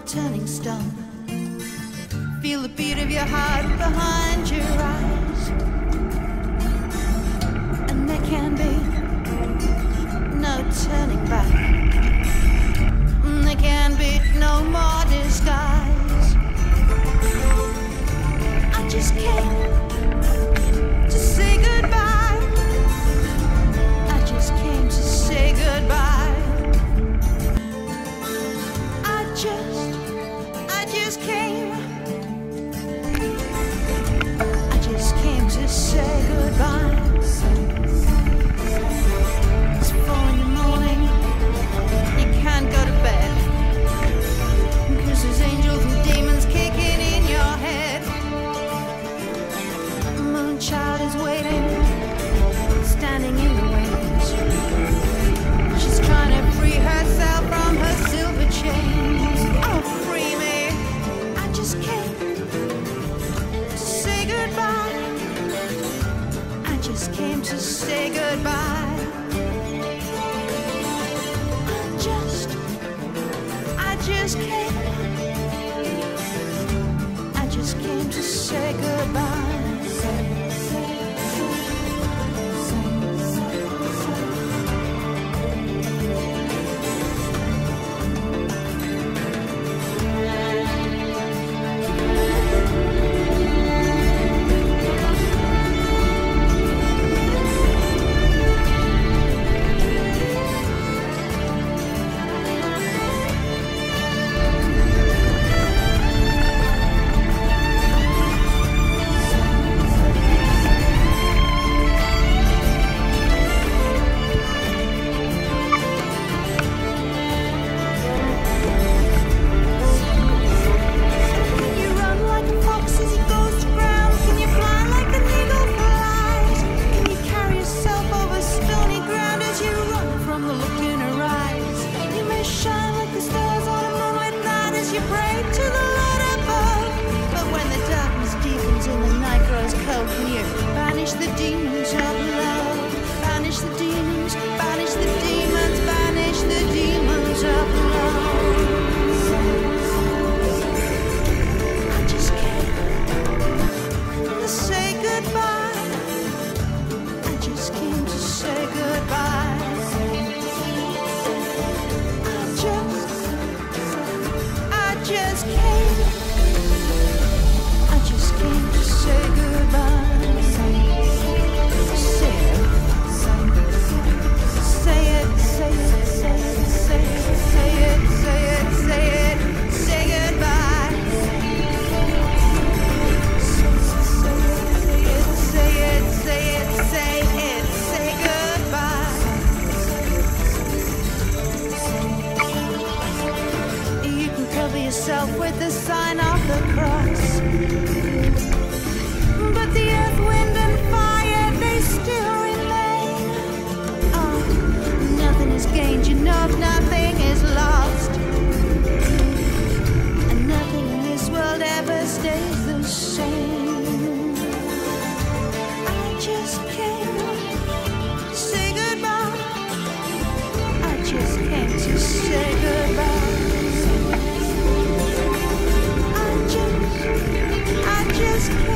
turning stone. Feel the beat of your heart behind your eyes, and there can be no turning back. There can be no more disguise. I just came to say goodbye. I just came to say goodbye. I just came. I just came to say goodbye. It's 4 in the morning. You can't go to bed, 'cause there's angels and demons kicking in your head. Moonchild is waiting, standing in the wings. She's trying to free herself from her silver chains. Oh, free me. I just came to say goodbye. I just came to say goodbye. I just came to say goodbye. Can you banish the demons of love? Banish the demons, banish the demons, banish the demons of love. I just came to say goodbye. I just came to say goodbye. I just came. I just came to say goodbye. Yourself with the sign of the cross, but the earth, wind and fire, they still remain. Oh, nothing is gained, you know, nothing is lost, and nothing in this world ever stays the same. I just came to say goodbye. I just came to say goodbye. I just